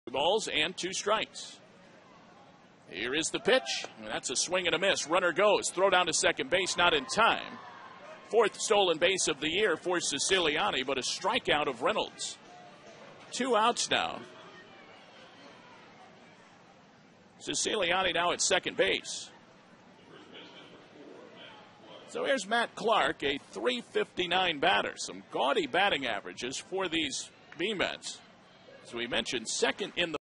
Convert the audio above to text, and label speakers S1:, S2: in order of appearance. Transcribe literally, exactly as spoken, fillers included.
S1: balls and two strikes. Here is the pitch. That's a swing and a miss. Runner goes. Throw down to second base, not in time. Fourth stolen base of the year for Ceciliani, but a strikeout of Reynolds. Two outs now. Ceciliani now at second base. So here's Matt Clark, a three fifty-nine batter. Some gaudy batting averages for these B-Mets. As we mentioned, second in the